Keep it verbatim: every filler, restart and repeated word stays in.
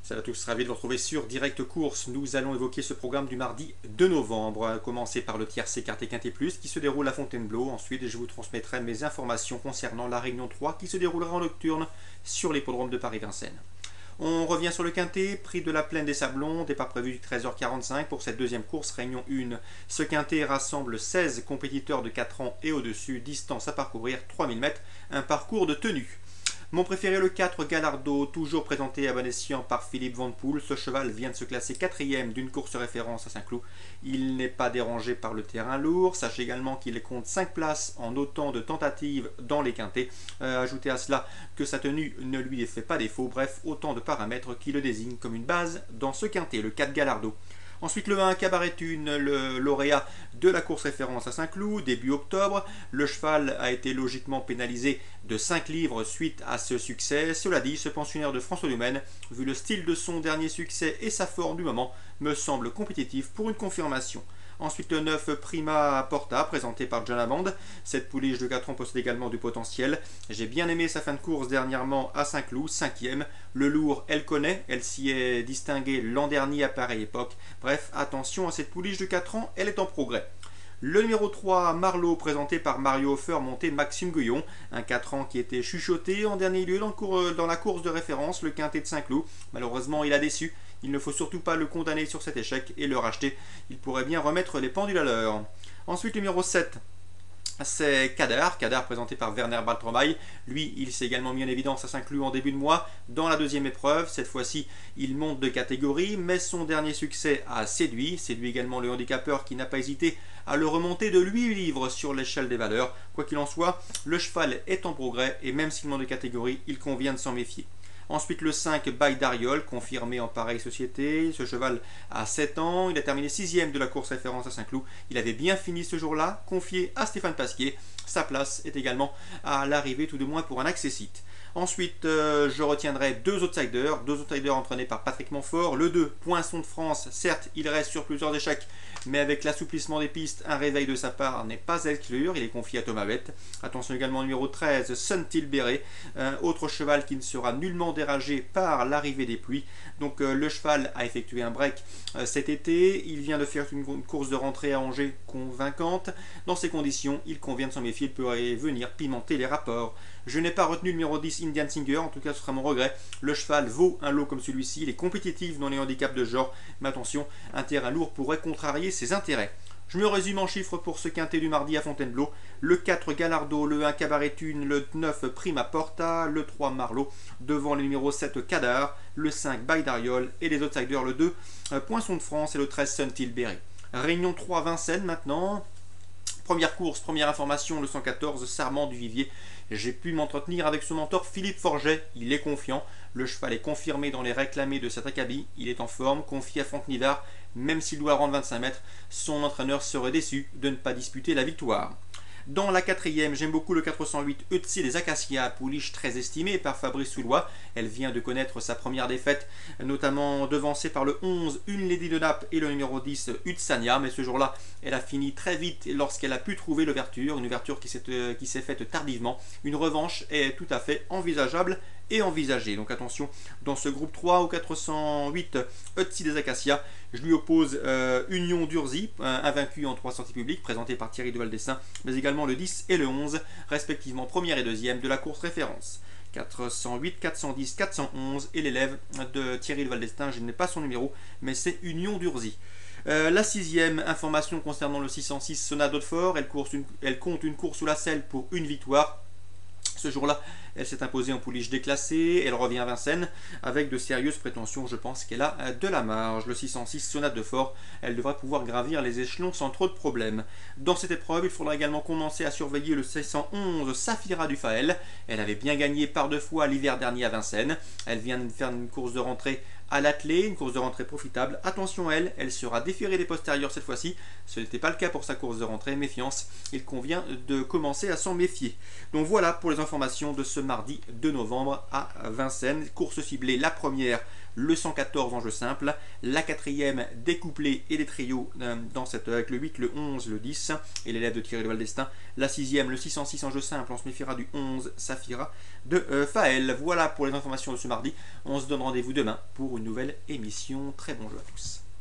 Salut à tous, ravi de vous retrouver sur Direct Course. Nous allons évoquer ce programme du mardi deux novembre. À commencer par le tiercé Quarté Quinté Plus qui se déroule à Fontainebleau. Ensuite, je vous transmettrai mes informations concernant la Réunion trois qui se déroulera en nocturne sur l'hippodrome de Paris-Vincennes. On revient sur le Quintet, prix de la Plaine des Sablons, départ prévu treize heures quarante-cinq pour cette deuxième course, Réunion un. Ce Quintet rassemble seize compétiteurs de quatre ans et au-dessus, distance à parcourir trois mille mètres, un parcours de tenue. Mon préféré, le quatre, Gallardo, toujours présenté à bon escient par Philippe Van Poel. Ce cheval vient de se classer quatrième d'une course référence à Saint-Cloud. Il n'est pas dérangé par le terrain lourd. Sachez également qu'il compte cinq places en autant de tentatives dans les quintets. Euh, ajoutez à cela que sa tenue ne lui fait pas défaut. Bref, autant de paramètres qui le désignent comme une base dans ce quintet, le quatre Gallardo. Ensuite, le un, Cabaret Thune, le lauréat de la course référence à Saint-Cloud, début octobre. Le cheval a été logiquement pénalisé de cinq livres suite à ce succès. Cela dit, ce pensionnaire de François Lumène, vu le style de son dernier succès et sa forme du moment, me semble compétitif pour une confirmation. Ensuite, le neuf, Prima Porta, présenté par John Hammond. Cette pouliche de quatre ans possède également du potentiel. J'ai bien aimé sa fin de course dernièrement à Saint-Cloud, cinquième. Le lourd, elle connaît, elle s'y est distinguée l'an dernier à pareille époque. Bref, attention à cette pouliche de quatre ans, elle est en progrès. Le numéro trois, Marlowe, présenté par Mario Hofer, monté Maxime Guyon, un quatre ans qui était chuchoté en dernier lieu dans, le cours, dans la course de référence, le Quintet de Saint-Cloud. Malheureusement, il a déçu. Il ne faut surtout pas le condamner sur cet échec et le racheter. Il pourrait bien remettre les pendules à l'heure. Ensuite, le numéro sept, c'est Kadar, Kadar présenté par Werner Baltromaille. Lui, il s'est également mis en évidence à Saint-Cloud en début de mois dans la deuxième épreuve. Cette fois-ci, il monte de catégorie, mais son dernier succès a séduit. Séduit également le handicapeur qui n'a pas hésité à le remonter de huit livres sur l'échelle des valeurs. Quoi qu'il en soit, le cheval est en progrès et même s'il monte de catégorie, il convient de s'en méfier. Ensuite, le cinq, By Dariol, confirmé en pareille société. Ce cheval a sept ans. Il a terminé sixième de la course référence à Saint-Cloud. Il avait bien fini ce jour-là, confié à Stéphane Pasquier. Sa place est également à l'arrivée, tout de moins pour un accessite. Ensuite, euh, je retiendrai deux outsiders, deux outsiders entraînés par Patrick Montfort. Le deux, Poinçon de France, certes, il reste sur plusieurs échecs, mais avec l'assouplissement des pistes, un réveil de sa part n'est pas à exclure. Il est confié à Thomas Bett. Attention également au numéro treize, Sun Tilbury, un autre cheval qui ne sera nullement dérangé par l'arrivée des pluies. Donc euh, le cheval a effectué un break euh, cet été. Il vient de faire une, une course de rentrée à Angers convaincante. Dans ces conditions, il convient de s'en méfier. Il pourrait venir pimenter les rapports. Je n'ai pas retenu le numéro dix, Indian Singer, en tout cas ce sera mon regret. Le cheval vaut un lot comme celui-ci, il est compétitif dans les handicaps de genre, mais attention, un terrain lourd pourrait contrarier ses intérêts. Je me résume en chiffres pour ce quintet du mardi à Fontainebleau. Le quatre, Gallardo, le un, Cabaret Thune, le neuf, Prima Porta, le trois, Marlowe, devant le numéro sept, Kadar, le cinq, By Dariol, et les outsiders, le deux, Poinçon de France et le treize, Sun Tilbury. Réunion trois, Vincennes maintenant. Première course, première information, le cent quatorze, Sarment du Vivier. J'ai pu m'entretenir avec son mentor Philippe Forget, il est confiant. Le cheval est confirmé dans les réclamés de cet acabit, il est en forme, confié à Franck Nivard. Même s'il doit rendre vingt-cinq mètres, son entraîneur serait déçu de ne pas disputer la victoire. Dans la quatrième, j'aime beaucoup le quatre cent huit, Eutsi des Acacias, pouliche très estimée par Fabrice Soulois. Elle vient de connaître sa première défaite, notamment devancée par le onze, Une Lady de Naples et le numéro dix, Utsania. Mais ce jour-là, elle a fini très vite lorsqu'elle a pu trouver l'ouverture, une ouverture qui s'est euh, qui s'est faite tardivement. Une revanche est tout à fait envisageable et envisagée. Donc attention, dans ce groupe trois au quatre cent huit, Eutsi des Acacias, je lui oppose euh, Union d'Urzy, invaincu en trois sorties publiques, présenté par Thierry de Valdessin, mais également le dix et le onze, respectivement première et deuxième de la course référence. quatre cent huit, quatre cent dix, quatre cent onze et l'élève de Thierry de Valdestin, je n'ai pas son numéro, mais c'est Union d'Urzy. Euh, la sixième information concernant le six cent six, Sona d'Hautefort, elle, elle compte une course sous la selle pour une victoire. Ce jour-là, elle s'est imposée en pouliche déclassée, elle revient à Vincennes avec de sérieuses prétentions, je pense qu'elle a de la marge. Le six cent six, Sonate de Fort, elle devrait pouvoir gravir les échelons sans trop de problèmes. Dans cette épreuve, il faudra également commencer à surveiller le six cent onze, Safira du Fael. Elle avait bien gagné par deux fois l'hiver dernier à Vincennes. Elle vient de faire une course de rentrée à l'attelé, une course de rentrée profitable. Attention à elle, elle sera déférée des postérieurs cette fois-ci. Ce n'était pas le cas pour sa course de rentrée, méfiance. Il convient de commencer à s'en méfier. Donc voilà pour les informations de ce mardi deux novembre à Vincennes. Course ciblée, la première, le cent quatorze en jeu simple, la quatrième des couplets et des trios euh, dans cette, avec le huit, le onze, le dix et l'élève de Thierry de Valdestin, la sixième, le six cent six en jeu simple, on se méfiera du onze, Saphira de euh, Faël. Voilà pour les informations de ce mardi, on se donne rendez-vous demain pour une nouvelle émission. Très bon jeu à tous.